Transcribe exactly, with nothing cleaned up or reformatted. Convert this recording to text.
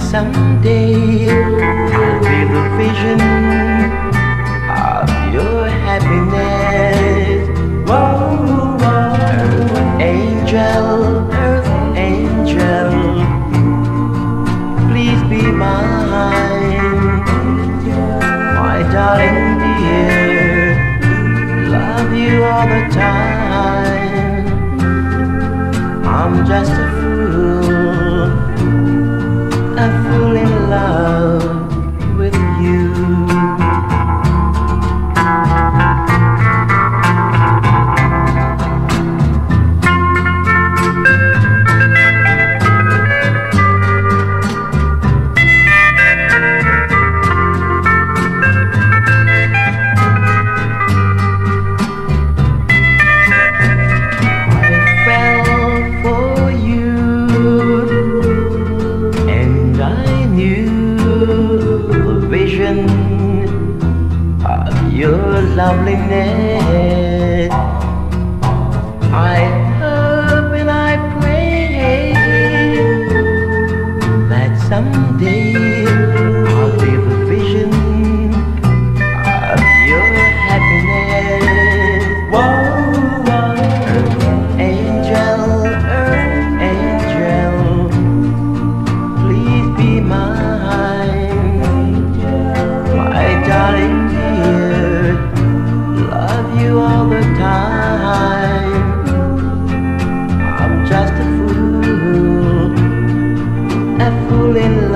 someday I'll be the vision of your happiness. Whoa, whoa. Earth angel, earth angel, please be mine, my darling dear. Love you all the time. I'm just a fool, a fool in love with you. Of your loveliness, I hope and I pray that someday I'll be the vision of your happiness. Whoa, whoa. Earth angel, earth angel, please be mine, my darling dear. Love you all the time. I'm just a fool, a fool in love.